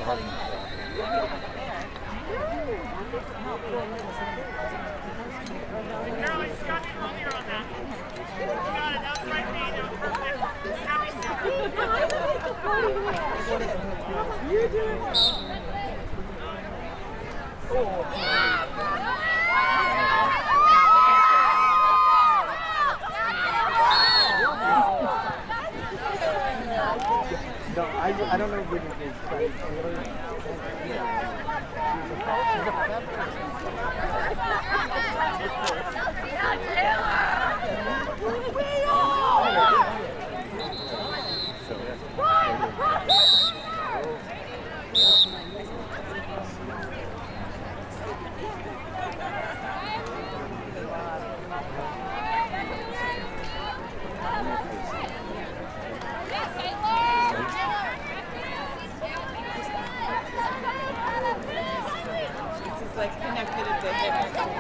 Carolyn, you got it earlier on that. You got it. That was right knee. That was perfect. You're doing well. No, I don't know if it is Taylor. Like connected to him.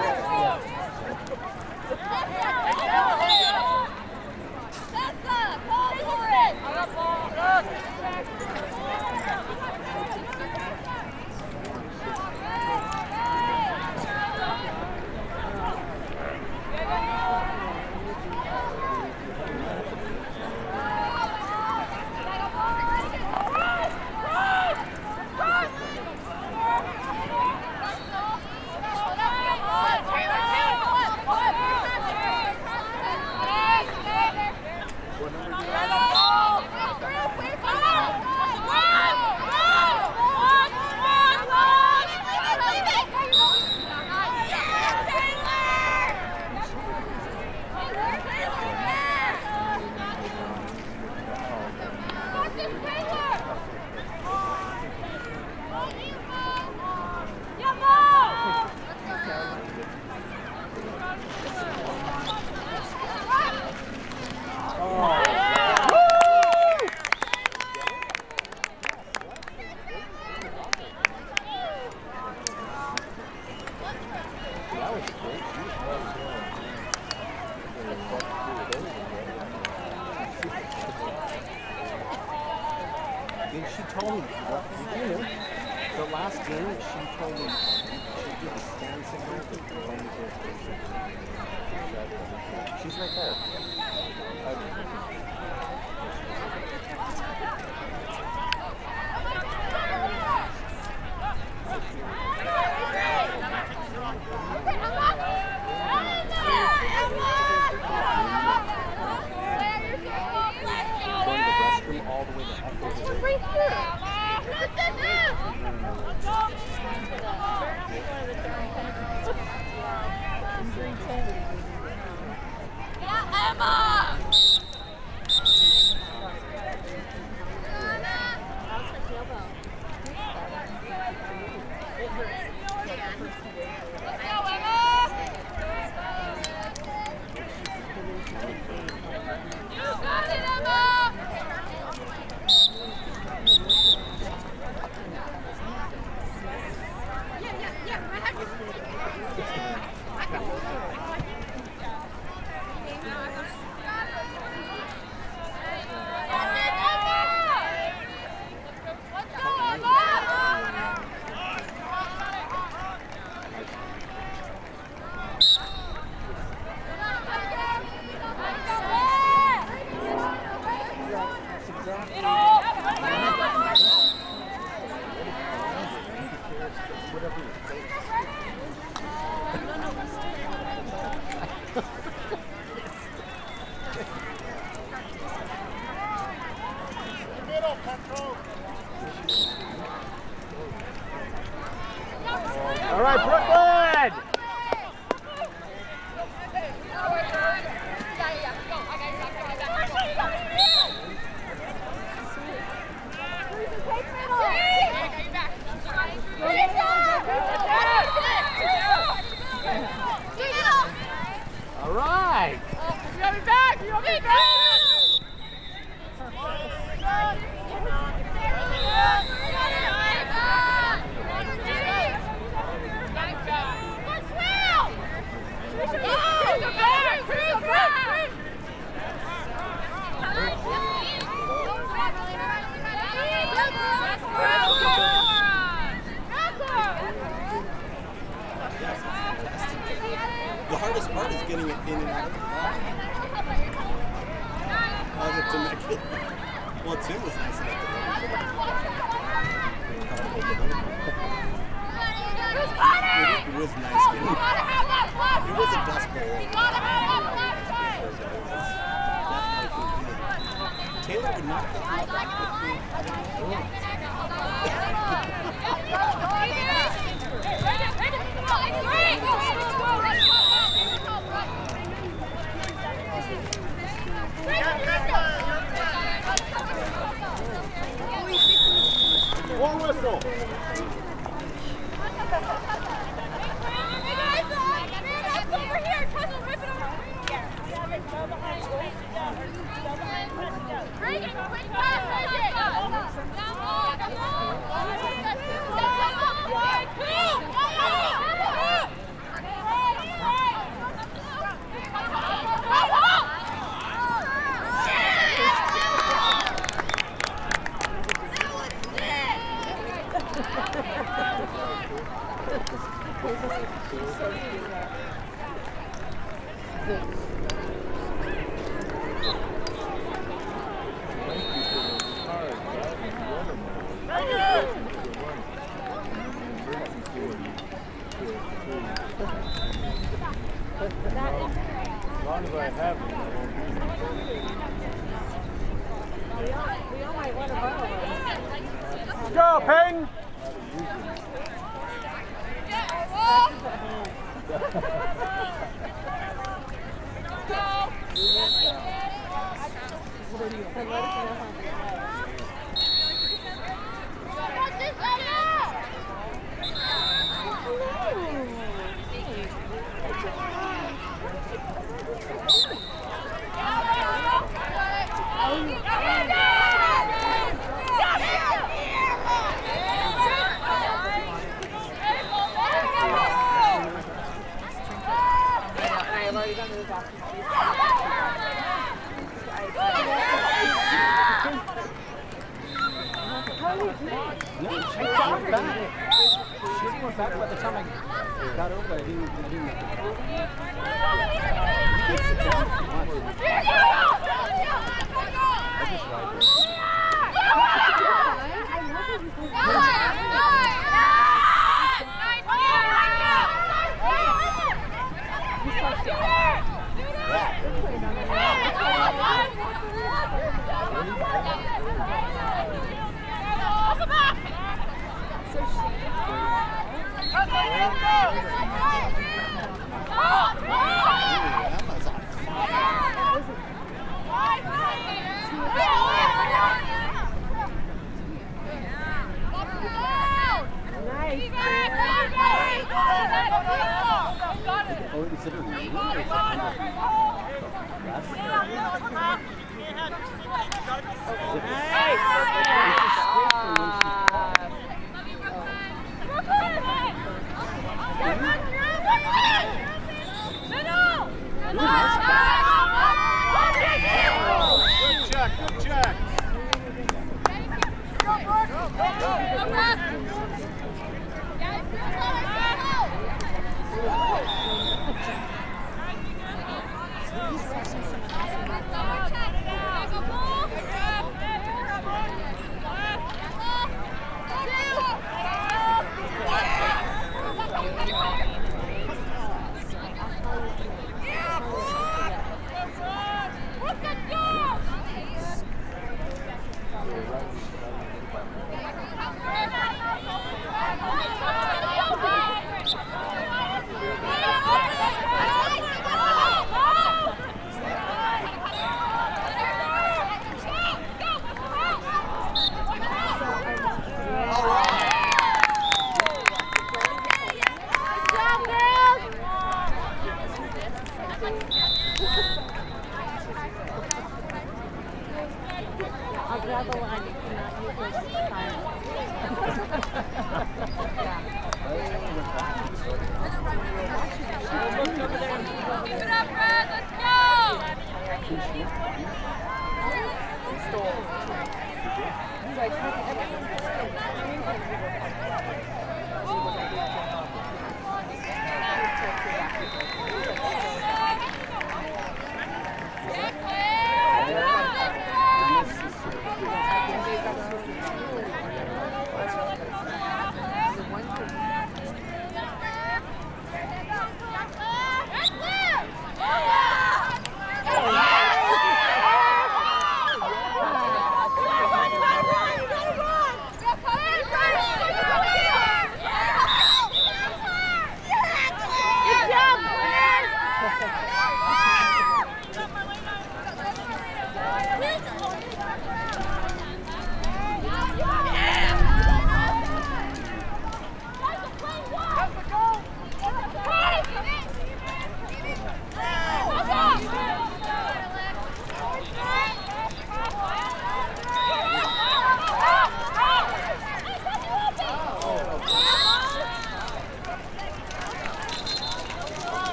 She told me, the last game, she told me she did the stand signal. She's right there. Going to the restroom all the way to All right, Brooklyn! All right! You got me back! You got me back! hardest part is getting it in and out of the ball. Well, Tim was nice enough to it was nice getting it. It was a dust bowl. Taylor would not pick him up that quickly. One whistle. Go, Peyton! Back by the time I got over there, I didn't you can sit down if you want. I just ride this.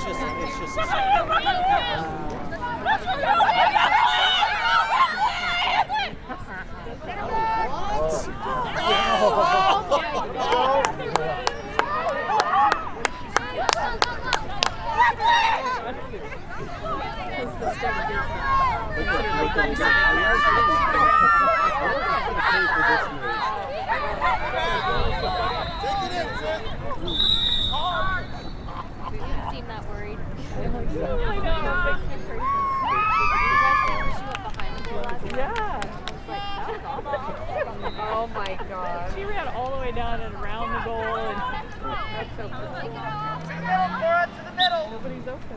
Seem that worried. Oh my God. She ran all the way down and around the goal, and That's so cool. To the middle. nobody's open.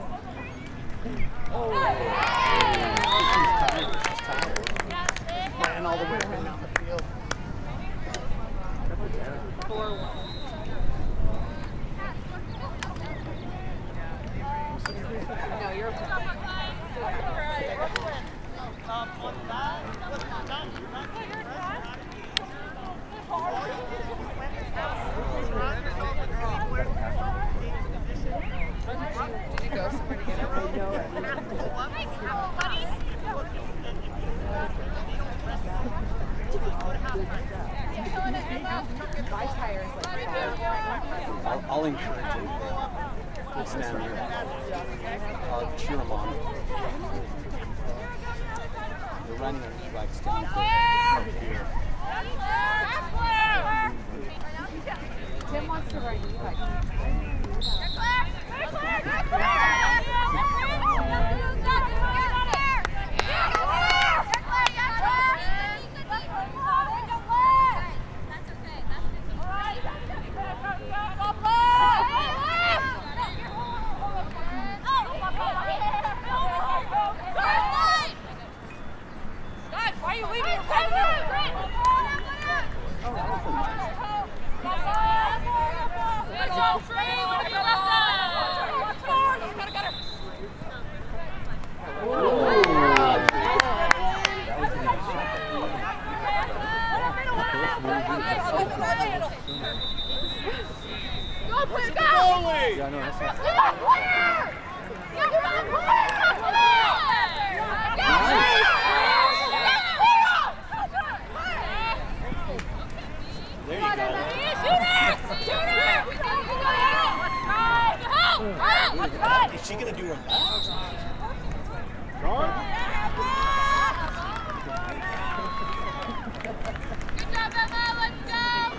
She's tired. Ran all the way down the field. No, you're okay. Did you go somewhere to get it? My tires like I'll encourage him. He'll stand there. I'll cheer him on. They're running and he's like standing here. Tim wants to ride e-bike. Why are you leaving your Yeah, no, that's not. There you go. Is she going to do her best? Good job, Emma. Let's go.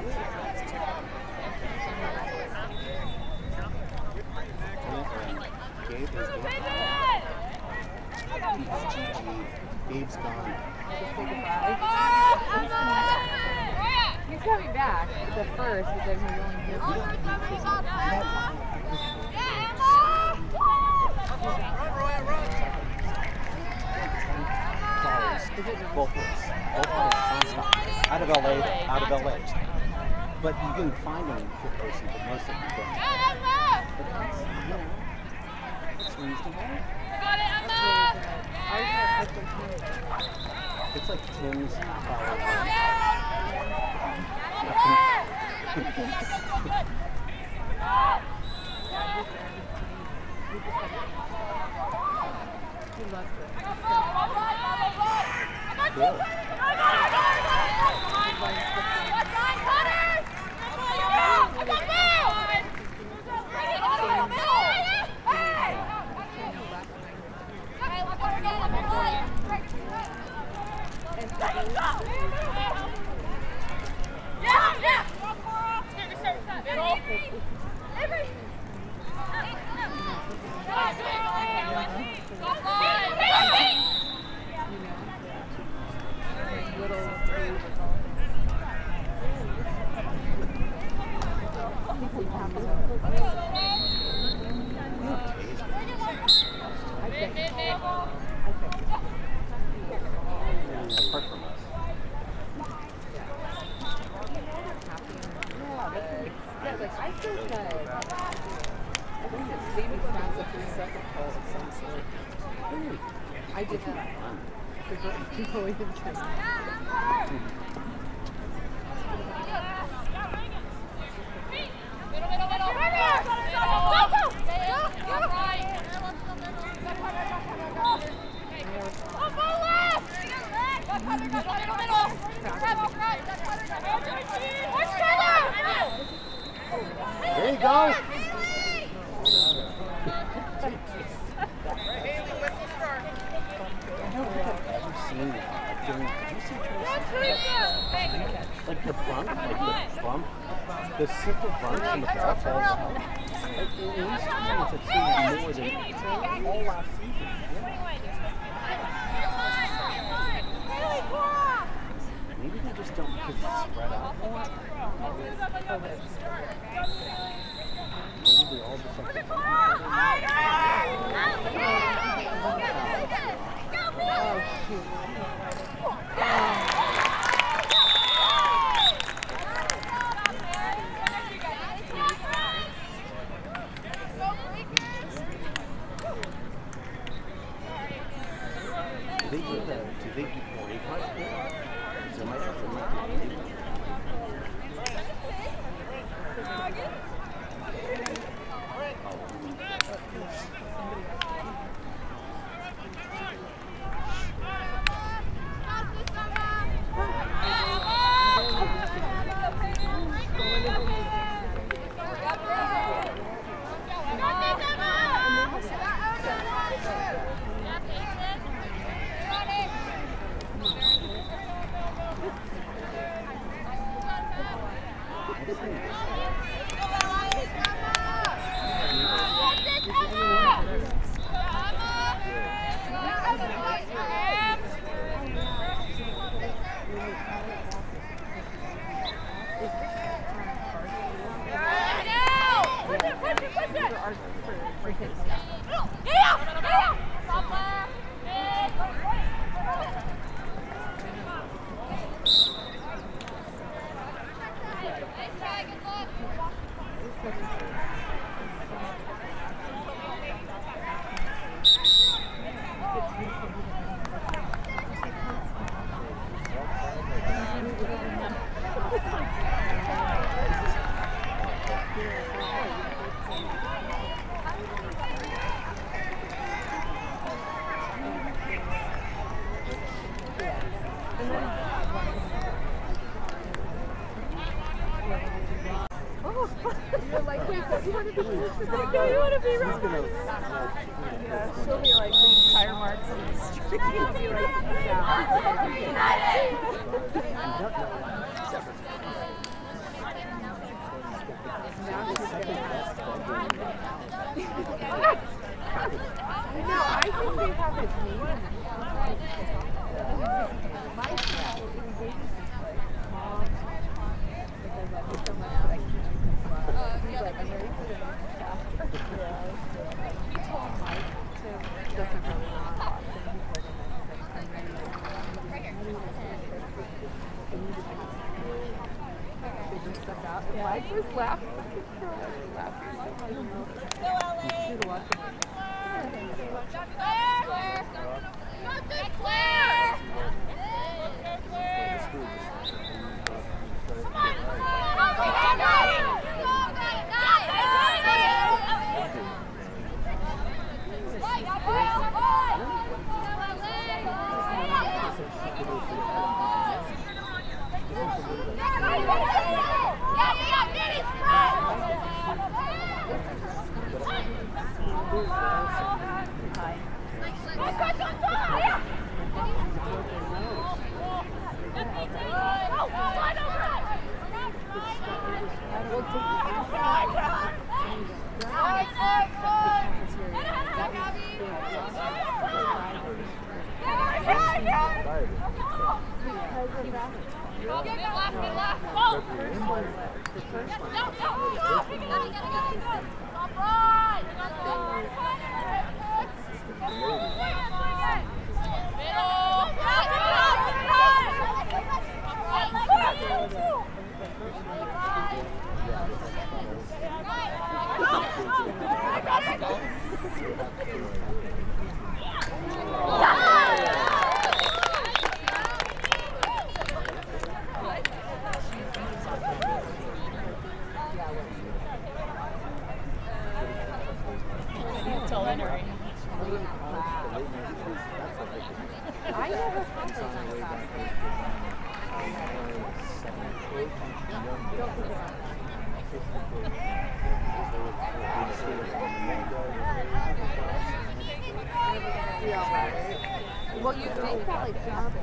Gabe's gone. He's coming back the first, but then he's only here. Both ways. Non-stop. Out of LA. But you can find them in person, but most of them don't. But that's, it's reasonable. It's like Tim's half hour. He loves it. Good. Apart from us. I think it's maybe sounds like 3 second call of some sort. I just people even just. There you go. Did you see like the bump, the simple bump and the ball falls out? Like, in these times, it's more than all last season. Maybe they just don't because it's spread out more. Maybe they all just like Oh, shoot. Do they do morning punch? So my She'll be like leaving tire marks in the street. She'll be like, and stuff out. And I just laughed. I don't know. You should watch it. Well, you think that like job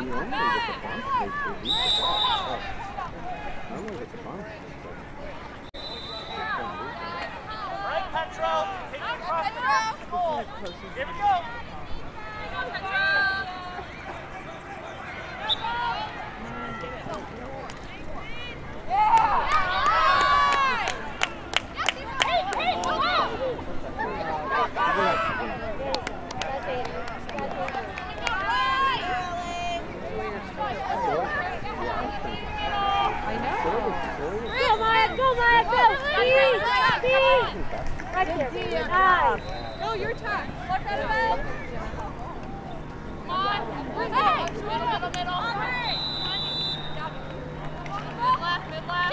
Normally with the bump, they leave the ball. Normally with the bump, Right, Petro. Take it across the goal. Here we go. No, your turn. Look at it. Come on. Middle. Mid left.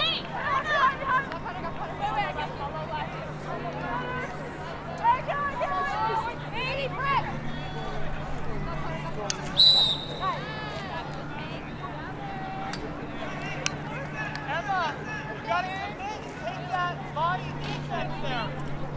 Emma, you gotta commit. Take that body defense there.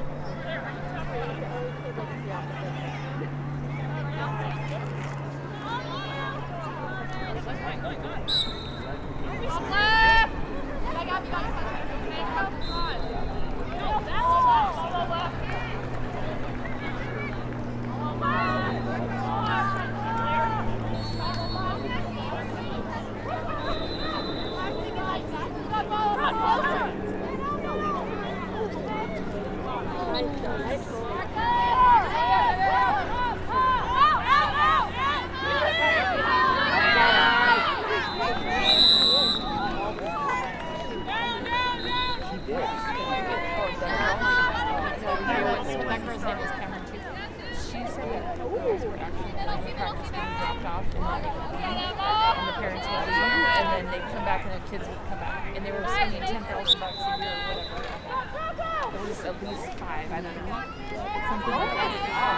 Kids would come back, and they were spending $10,000 a year or whatever. It was at least 5, I don't know. Something like that.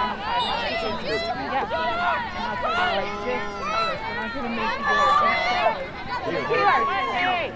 Yeah. And I thought, like, just, we're not going to make you go to hey!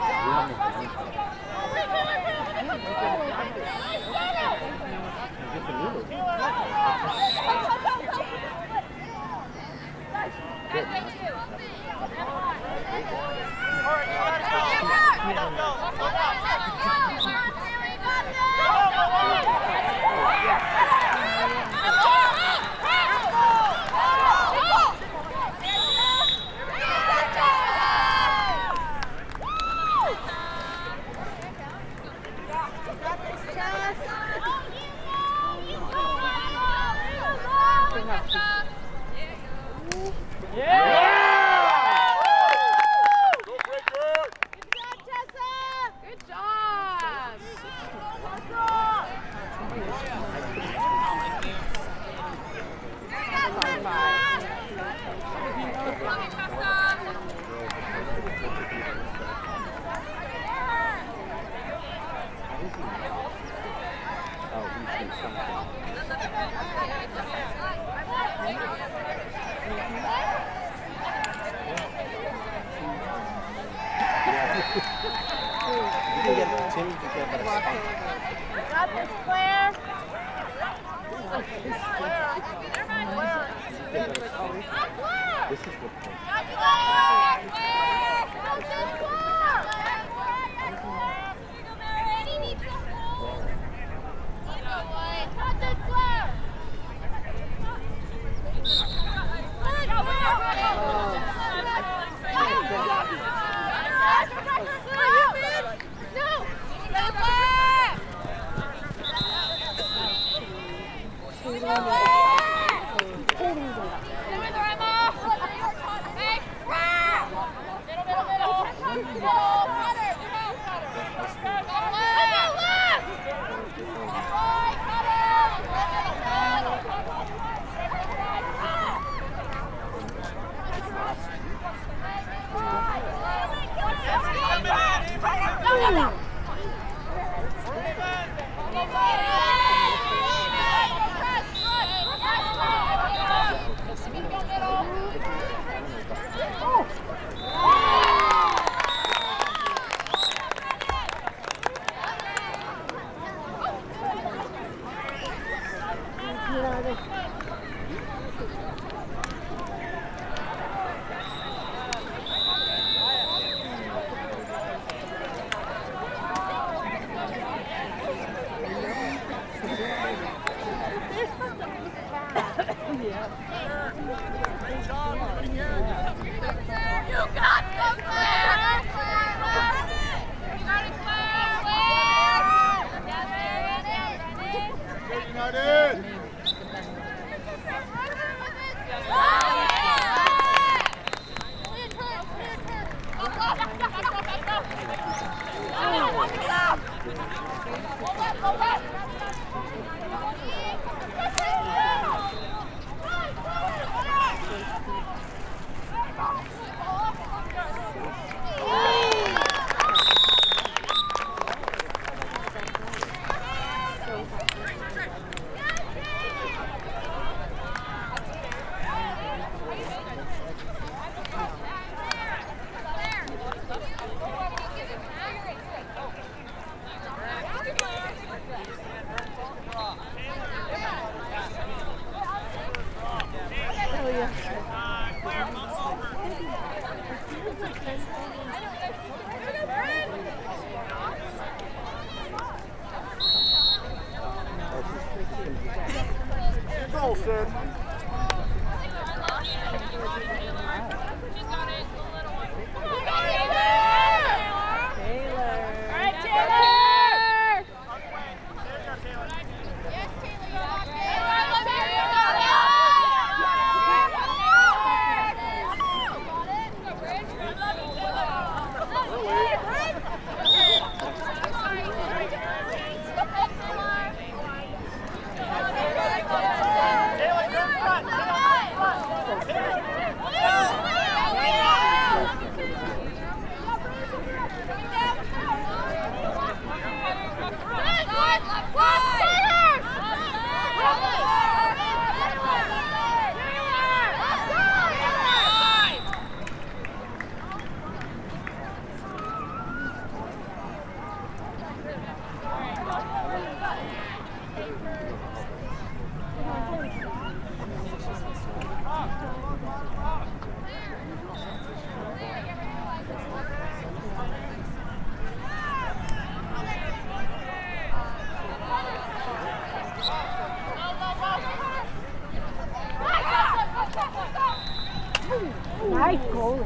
Got this, Claire. This is what Nice goal.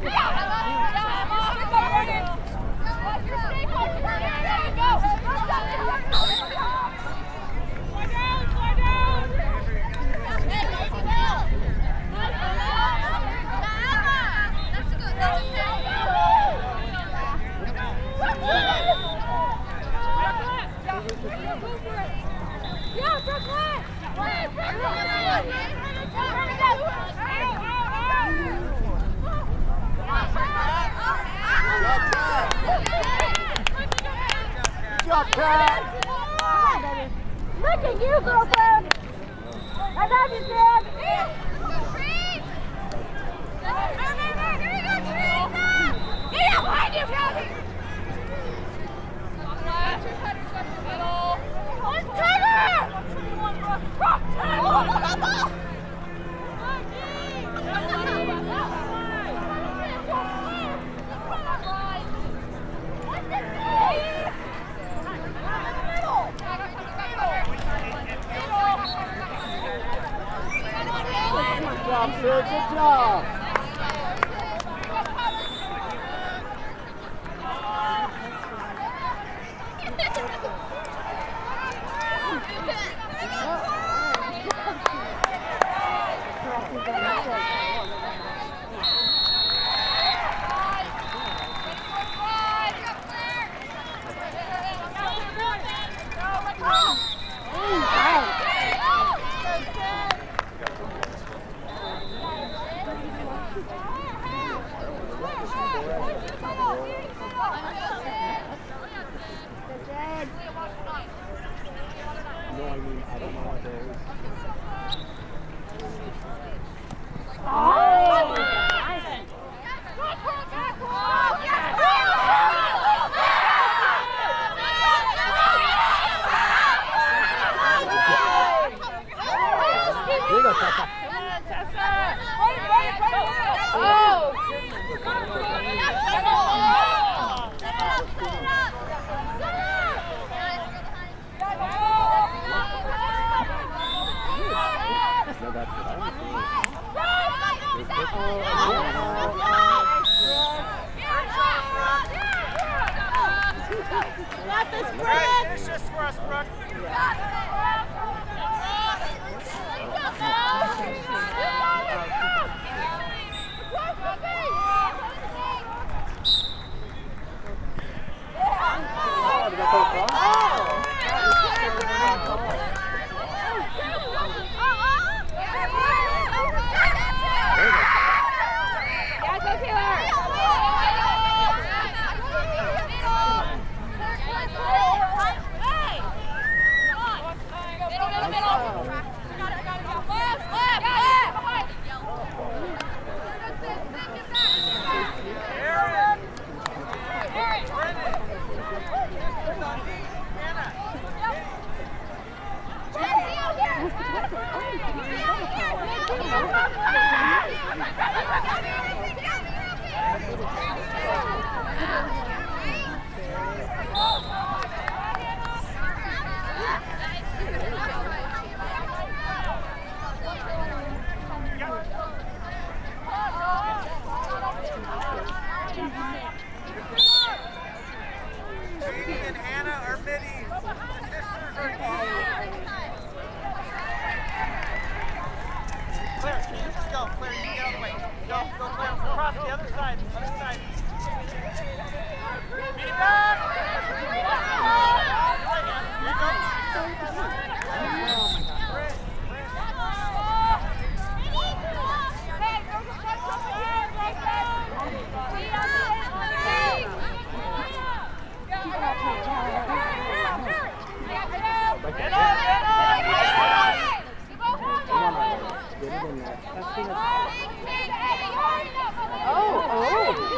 Look at you, girlfriend! I love you, Dad! Get out behind you, Kelly! Let's Good job, sir. Good job.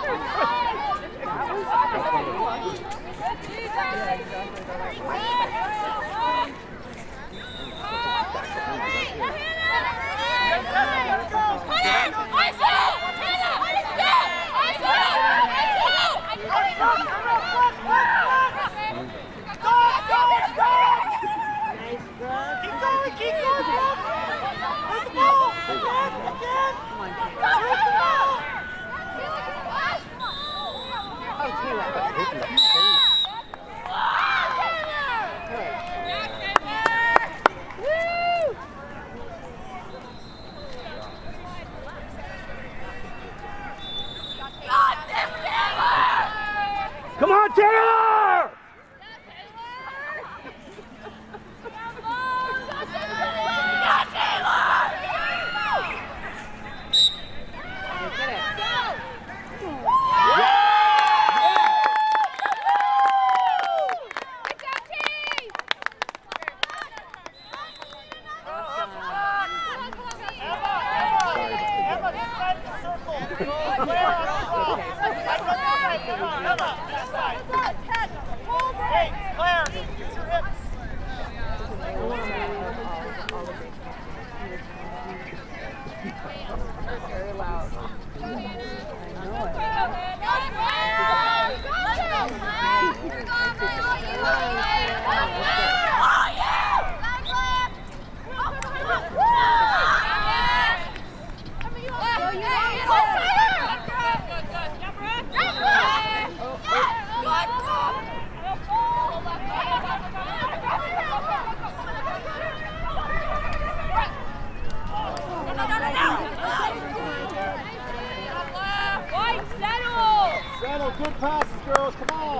Come on, Taylor! Good passes, girls. Come on.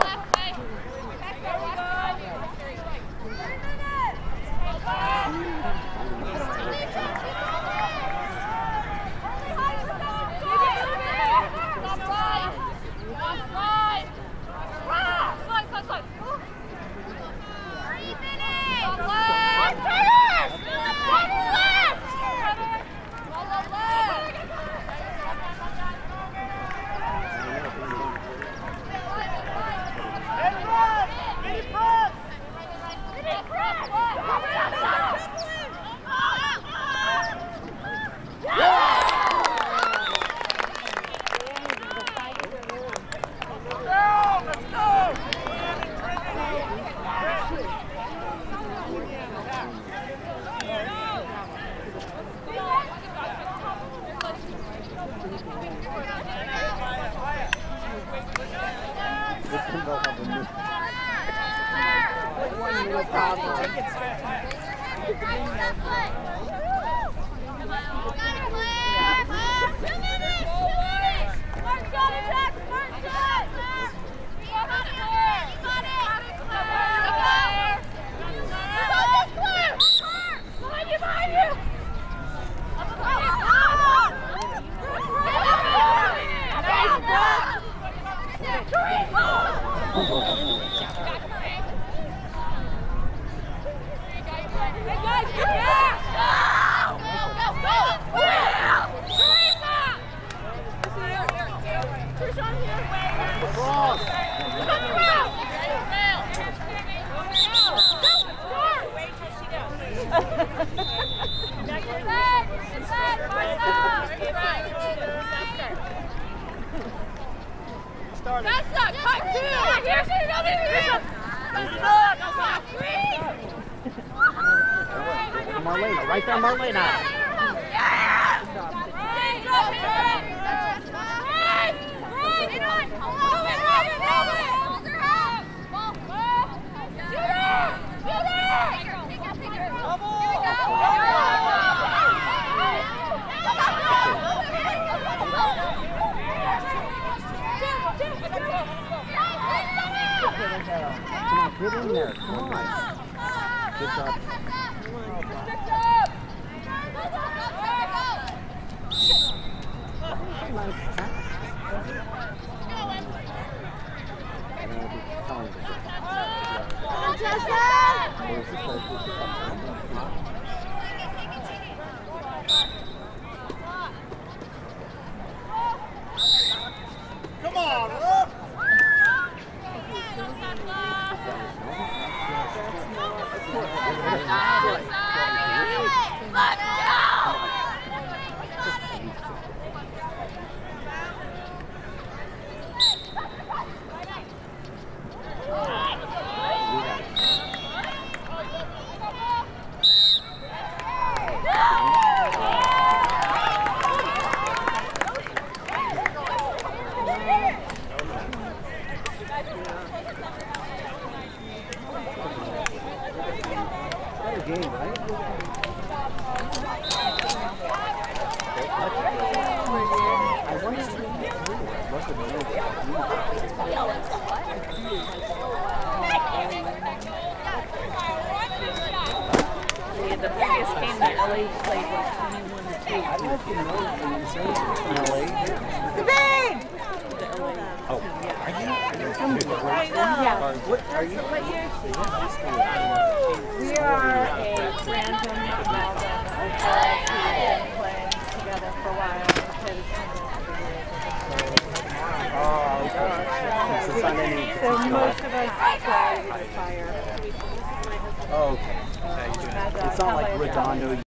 Marlena, right there, Marlena. Come on, get in there. Come on. Good job. Come on. Yeah, the biggest game that LA played was 21-2. Sabine! Oh, are you? Yeah. What are you? What year? We are a random Malden girls who have been playing together for a while. It's a Sunday night. So most of us play with fire. Oh, okay. It's not like Redondo.